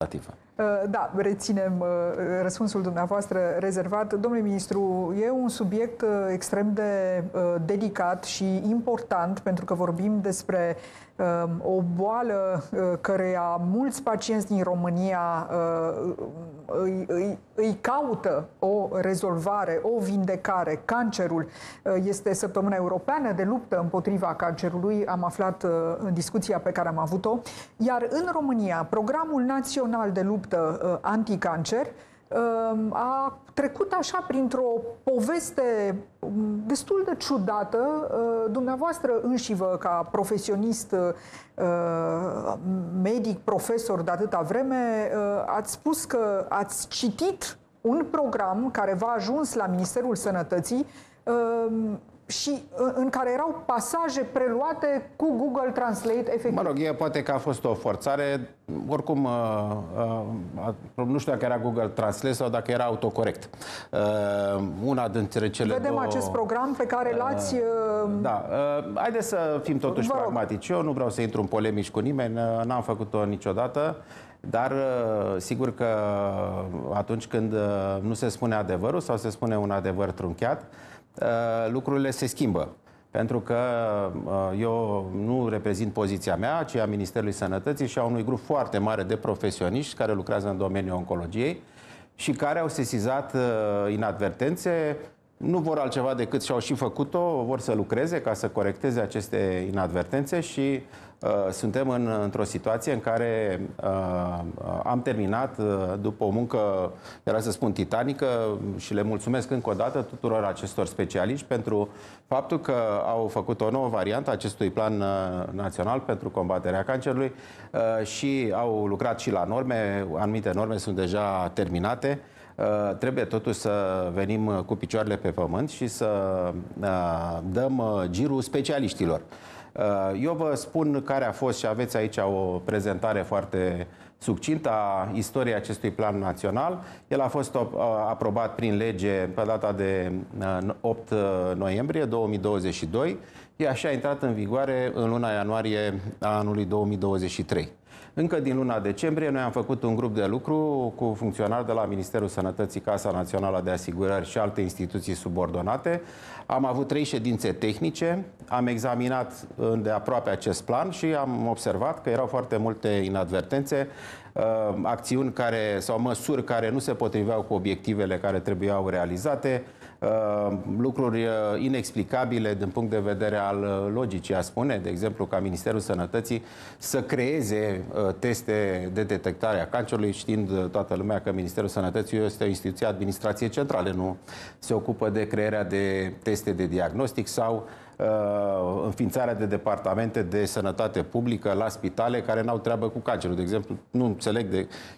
legislativă. Da, reținem răspunsul dumneavoastră rezervat. Domnule ministru, e un subiect extrem de delicat și important, pentru că vorbim despre o boală căreia mulți pacienți din România îi caută o rezolvare, o vindecare. Cancerul este săptămâna europeană de luptă împotriva cancerului, am aflat în discuția pe care am avut-o, iar în România, Programul Național de Luptă Anticancer a trecut așa printr-o poveste destul de ciudată. Dumneavoastră înșivă, ca profesionist, medic, profesor de atâta vreme, ați spus că ați citit un program care v-a ajuns la Ministerul Sănătății și în care erau pasaje preluate cu Google Translate, efectiv. Mă rog, poate că a fost o forțare. Oricum, nu știu dacă era Google Translate sau dacă era autocorect. Una dintre cele Vedem două... acest program pe care l-ați... Da. Haideți să fim totuși pragmatici. Eu nu vreau să intru în polemici cu nimeni, n-am făcut-o niciodată. Dar sigur că atunci când nu se spune adevărul sau se spune un adevăr trunchiat, lucrurile se schimbă. Pentru că eu nu reprezint poziția mea, ci a Ministerului Sănătății și a unui grup foarte mare de profesioniști care lucrează în domeniul oncologiei și care au sesizat inadvertențe. Nu vor altceva decât și-au și făcut-o, vor să lucreze ca să corecteze aceste inadvertențe și suntem într-o situație în care am terminat după o muncă, era să spun, titanică, și le mulțumesc încă o dată tuturor acestor specialiști pentru faptul că au făcut o nouă variantă a acestui plan național pentru combaterea cancerului și au lucrat și la norme. Anumite norme sunt deja terminate. Trebuie totuși să venim cu picioarele pe pământ și să dăm girul specialiștilor. Eu vă spun care a fost, și aveți aici o prezentare foarte succintă a istoriei acestui plan național. El a fost aprobat prin lege pe data de 8 noiembrie 2022, iar așa a intrat în vigoare în luna ianuarie a anului 2023. Încă din luna decembrie noi am făcut un grup de lucru cu funcționari de la Ministerul Sănătății, Casa Națională de Asigurări și alte instituții subordonate. Am avut 3 ședințe tehnice, am examinat îndeaproape acest plan și am observat că erau foarte multe inadvertențe, acțiuni sau măsuri care nu se potriveau cu obiectivele care trebuiau realizate, lucruri inexplicabile din punct de vedere al logicii, a spune, de exemplu, ca Ministerul Sănătății să creeze teste de detectare a cancerului, știind toată lumea că Ministerul Sănătății este o instituție administrație centrală, nu se ocupă de crearea de teste de diagnostic sau înființarea de departamente de sănătate publică la spitale care n-au treabă cu cancerul. De exemplu, nu înțeleg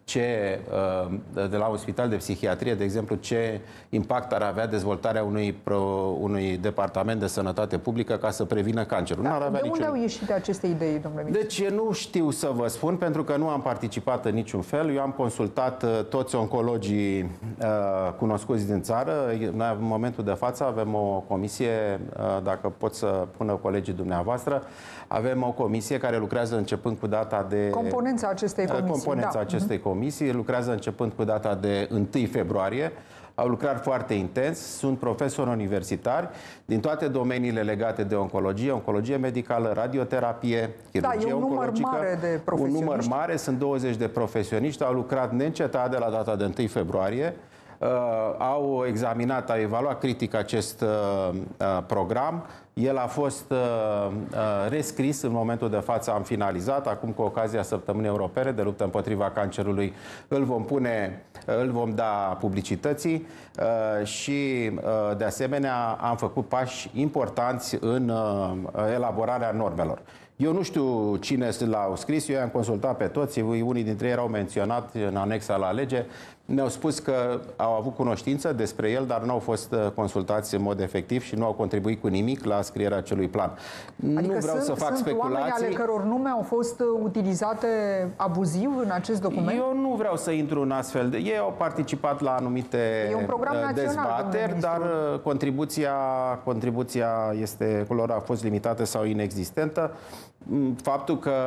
de la un spital de psihiatrie, de exemplu, ce impact ar avea dezvoltarea unui departament de sănătate publică ca să prevină cancerul. Da, de unde au ieșit aceste idei, domnule ministru? Deci nu știu să vă spun, pentru că nu am participat în niciun fel. Eu am consultat toți oncologii cunoscuți din țară. Noi, în momentul de față, avem o comisie, dacă pot să pună colegii dumneavoastră, avem o comisie care lucrează începând cu data de... Componența acestei comisii. Acestei comisii lucrează începând cu data de 1 februarie. Au lucrat foarte intens, sunt profesori universitari din toate domeniile legate de oncologie, oncologie medicală, radioterapie, chirurgie oncologică. Un număr mare de profesioniști. Un număr mare, sunt 20 de profesioniști, au lucrat neîncetat de la data de 1 februarie. Au examinat, au evaluat critic acest program. El a fost rescris în momentul de față, am finalizat. Acum, cu ocazia Săptămânii Europene de luptă împotriva cancerului, îl vom da publicității și, de asemenea, am făcut pași importanți în elaborarea normelor. Eu nu știu cine l-au scris, eu i-am consultat pe toți, unii dintre ei erau menționat în anexa la lege, ne-au spus că au avut cunoștință despre el, dar nu au fost consultați în mod efectiv și nu au contribuit cu nimic la scrierea acelui plan. Adică nu vreau să fac speculații. Oameni ale căror nume au fost utilizate abuziv în acest document? Eu nu vreau să intru în astfel de... Ei au participat la anumite dezbateri, dar contribuția este, lor a fost limitată sau inexistentă. Faptul că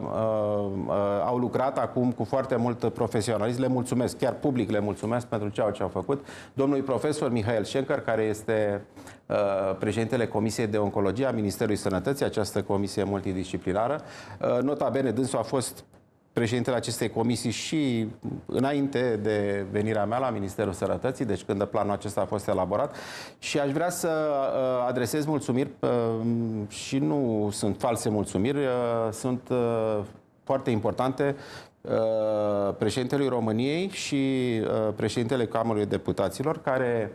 au lucrat acum cu foarte mult profesionalism, le mulțumesc, chiar public le mulțumesc pentru ceea ce au făcut. Domnului profesor Mihail Schenker, care este președintele Comisiei de Oncologie a Ministerului Sănătății, această comisie multidisciplinară. Nota bene, dânsul a fost președintele acestei comisii și înainte de venirea mea la Ministerul Sănătății, deci când planul acesta a fost elaborat. Și aș vrea să adresez mulțumiri și nu sunt false mulțumiri, sunt foarte importante președintelui României și președintele Camerei Deputaților, care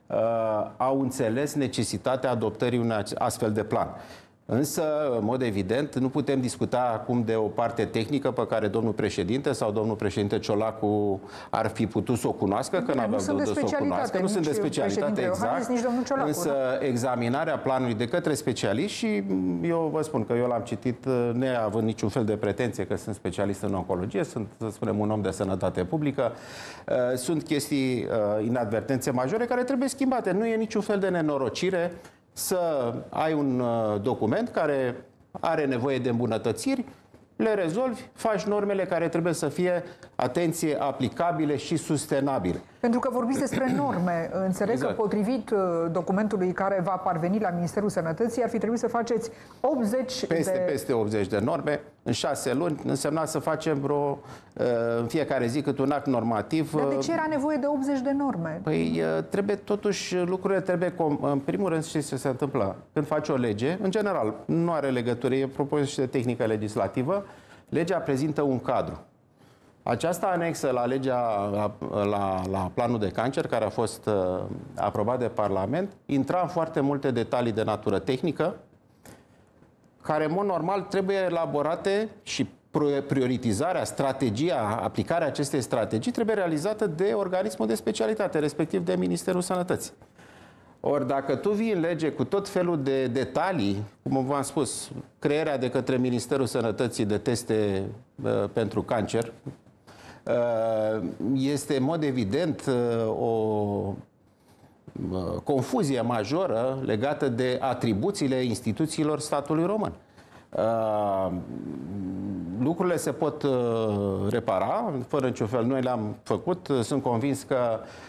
au înțeles necesitatea adoptării unui astfel de plan. Însă, în mod evident, nu putem discuta acum de o parte tehnică pe care domnul președinte sau domnul președinte Ciolacu ar fi putut să o cunoască, că nu aveam de să o cunoască. Nu sunt de specialitate, exact. Însă examinarea planului de către specialiști, și eu vă spun că eu l-am citit neavând niciun fel de pretenție că sunt specialist în oncologie, sunt, să spunem, un om de sănătate publică. Sunt chestii, inadvertențe majore care trebuie schimbate. Nu e niciun fel de nenorocire să ai un document care are nevoie de îmbunătățiri, le rezolvi, faci normele care trebuie să fie, atenție, aplicabile și sustenabile. Pentru că vorbiți despre norme. Înțeleg exact. Că potrivit documentului care va parveni la Ministerul Sănătății, ar fi trebuit să faceți 80 peste 80 de norme în 6 luni. Însemna să facem în fiecare zi cât un act normativ. Dar de ce era nevoie de 80 de norme? Păi trebuie totuși, lucrurile trebuie... În primul rând, știți ce se întâmplă? Când faci o lege, în general, nu are legătură, e propoziție de tehnică legislativă, legea prezintă un cadru. Această anexă la legea, la planul de cancer, care a fost aprobat de Parlament, intra în foarte multe detalii de natură tehnică, care, în mod normal, trebuie elaborate și prioritizarea, strategia, aplicarea acestei strategii trebuie realizată de organismul de specialitate, respectiv de Ministerul Sănătății. Ori dacă tu vii în lege cu tot felul de detalii, cum v-am spus, crearea de către Ministerul Sănătății de teste pentru cancer, este în mod evident o confuzie majoră legată de atribuțiile instituțiilor statului român. Lucrurile se pot repara, fără niciun fel. Noi le-am făcut. Sunt convins că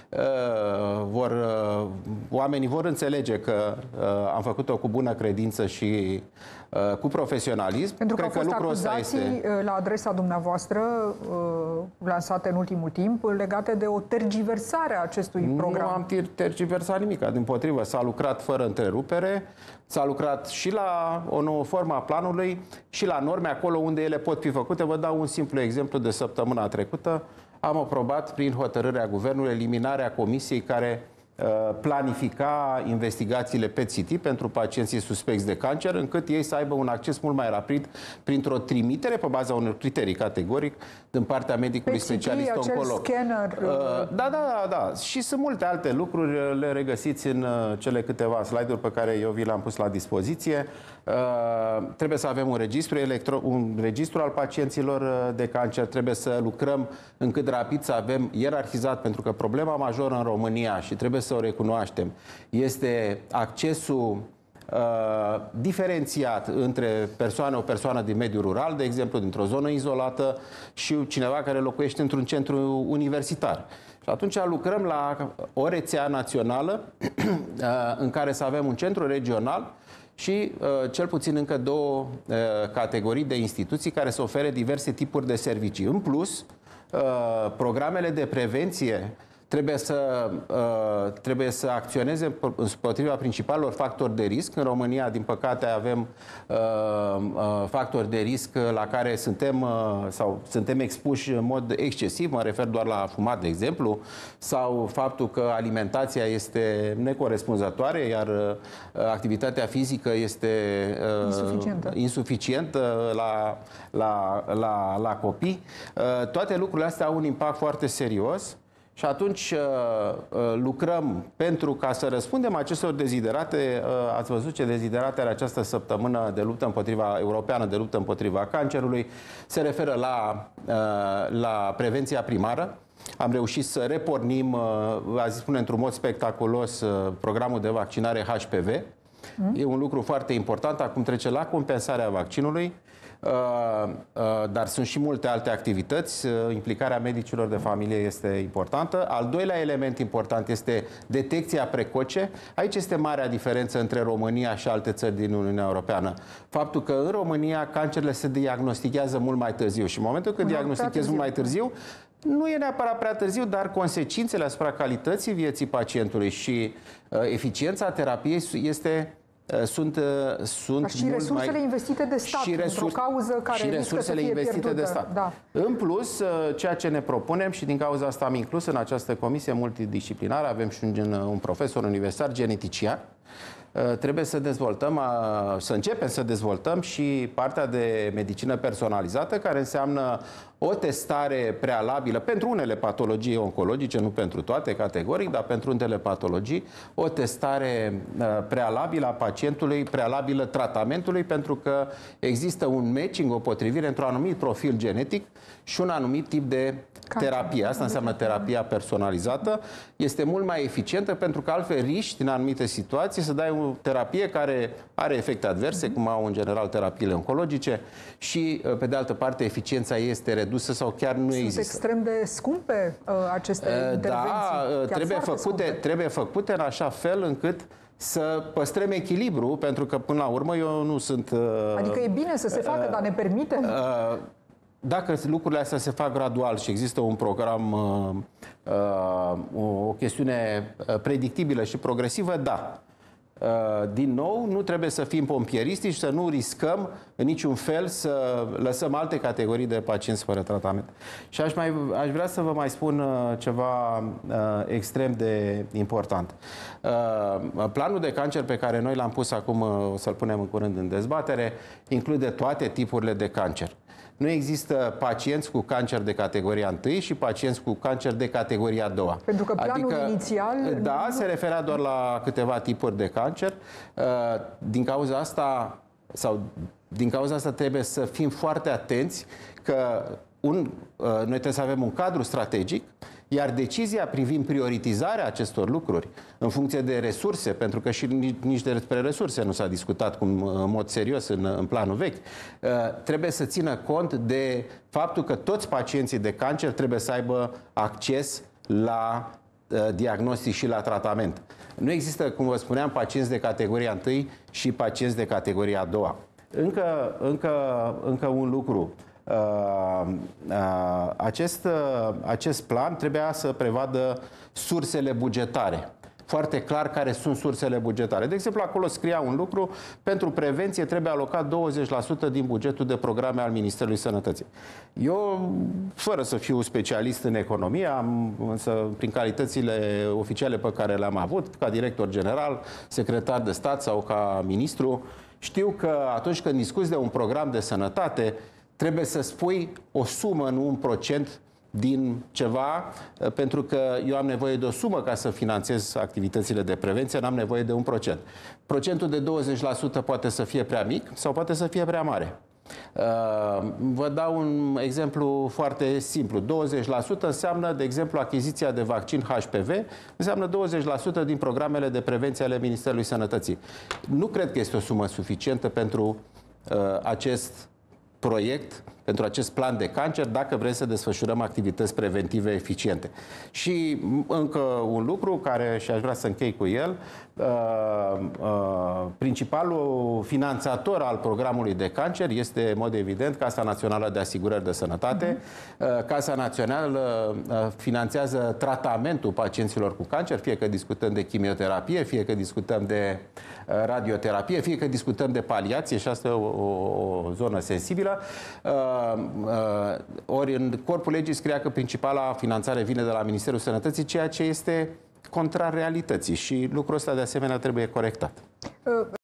oamenii vor înțelege că am făcut-o cu bună credință și cu profesionalism. Pentru că au fost acuzații la adresa dumneavoastră lansate în ultimul timp legate de o tergiversare a acestui program. Nu am tergiversat nimic. Dimpotrivă, s-a lucrat fără întrerupere, s-a lucrat și la o nouă formă a planului și la norme acolo unde ele pot fi făcute. Vă dau un simplu exemplu de săptămâna trecută. Am aprobat prin hotărârea Guvernului eliminarea comisiei care planifica investigațiile PET-CT pentru pacienții suspecți de cancer, încât ei să aibă un acces mult mai rapid printr-o trimitere pe baza unor criterii categoric din partea medicului specialist oncolog. Scanner. Da. Și sunt multe alte lucruri, le regăsiți în cele câteva slide-uri pe care eu vi le-am pus la dispoziție. Trebuie să avem un registru al pacienților de cancer, trebuie să lucrăm încât rapid să avem ierarhizat, pentru că problema majoră în România, și trebuie să o recunoaștem, este accesul diferențiat între o persoană din mediul rural, de exemplu, dintr-o zonă izolată, și cineva care locuiește într-un centru universitar. Și atunci lucrăm la o rețea națională în care să avem un centru regional și cel puțin încă 2 categorii de instituții care să ofere diverse tipuri de servicii. În plus, programele de prevenție trebuie să acționeze împotriva principalelor factori de risc. În România, din păcate, avem factori de risc la care suntem expuși în mod excesiv. Mă refer doar la fumat, de exemplu, sau faptul că alimentația este necorespunzătoare, iar activitatea fizică este insuficientă la copii. Toate lucrurile astea au un impact foarte serios. Și atunci lucrăm pentru ca să răspundem acestor deziderate. Ați văzut ce deziderate are această săptămână de luptă europeană de luptă împotriva cancerului. Se referă la prevenția primară. Am reușit să repornim, azi spune într-un mod spectaculos, programul de vaccinare HPV. E un lucru foarte important. Acum trece la compensarea vaccinului. Dar sunt și multe alte activități. Implicarea medicilor de familie este importantă. Al doilea element important este detecția precoce. Aici este marea diferență între România și alte țări din Uniunea Europeană. Faptul că în România cancerele se diagnostichează mult mai târziu și în momentul când diagnostichezi mult mai târziu, nu e neapărat prea târziu, dar consecințele asupra calității vieții pacientului și eficiența terapiei sunt și resursele investite de stat într-o cauză care riscă să fie pierdută. De stat. Da. În plus, ceea ce ne propunem și din cauza asta am inclus în această comisie multidisciplinară, avem și un profesor universitar genetician, trebuie să dezvoltăm, să începem să dezvoltăm și partea de medicină personalizată, care înseamnă o testare prealabilă pentru unele patologii oncologice, nu pentru toate categoric, dar pentru unele patologii, o testare prealabilă a pacientului, prealabilă tratamentului, pentru că există un matching, o potrivire într-un anumit profil genetic și un anumit tip de terapie. Asta înseamnă terapia personalizată. Este mult mai eficientă pentru că altfel riști în anumite situații să dai o terapie care are efecte adverse, cum au în general terapiile oncologice și, pe de altă parte, eficiența este redusă sau chiar nu există. Sunt extrem de scumpe aceste intervenții. Da, trebuie făcute în așa fel încât să păstrăm echilibru, pentru că, până la urmă, eu nu sunt... Adică e bine să se facă, dar ne permite... Dacă lucrurile astea se fac gradual și există un program, o chestiune predictibilă și progresivă, da. Din nou, nu trebuie să fim pompieristici, să nu riscăm în niciun fel să lăsăm alte categorii de pacienți fără tratament. Și aș vrea să vă mai spun ceva extrem de important. Planul de cancer pe care noi l-am pus acum, o să-l punem în curând în dezbatere, include toate tipurile de cancer. Nu există pacienți cu cancer de categoria 1 și pacienți cu cancer de categoria 2. Pentru că planul inițial... Da, se referea doar la câteva tipuri de cancer. Din cauza asta trebuie să fim foarte atenți că noi trebuie să avem un cadru strategic, iar decizia privind prioritizarea acestor lucruri în funcție de resurse, pentru că și nici despre resurse nu s-a discutat în mod serios în planul vechi, trebuie să țină cont de faptul că toți pacienții de cancer trebuie să aibă acces la diagnostic și la tratament. Nu există, cum vă spuneam, pacienți de categoria 1 și pacienți de categoria 2. Încă un lucru. Acest plan trebuia să prevadă sursele bugetare. Foarte clar care sunt sursele bugetare. De exemplu, acolo scria un lucru: pentru prevenție trebuie alocat 20% din bugetul de programe al Ministerului Sănătății. Eu, fără să fiu specialist în economie, însă prin calitățile oficiale pe care le-am avut, ca director general, secretar de stat sau ca ministru, știu că atunci când discuți de un program de sănătate, trebuie să spui o sumă, nu un procent din ceva, pentru că eu am nevoie de o sumă ca să finanțez activitățile de prevenție, n-am nevoie de un procent. Procentul de 20% poate să fie prea mic sau poate să fie prea mare. Vă dau un exemplu foarte simplu. 20% înseamnă, de exemplu, achiziția de vaccin HPV, înseamnă 20% din programele de prevenție ale Ministerului Sănătății. Nu cred că este o sumă suficientă pentru acest proiect, pentru acest plan de cancer, dacă vrem să desfășurăm activități preventive eficiente. Și încă un lucru care, și aș vrea să închei cu el, principalul finanțator al programului de cancer este, în mod evident, Casa Națională de Asigurări de Sănătate. Casa Națională finanțează tratamentul pacienților cu cancer, fie că discutăm de chimioterapie, fie că discutăm de radioterapie, fie că discutăm de paliație, și asta e o zonă sensibilă. Ori în corpul legii scria că principala finanțare vine de la Ministerul Sănătății, ceea ce este contrar realității și lucrul ăsta de asemenea trebuie corectat.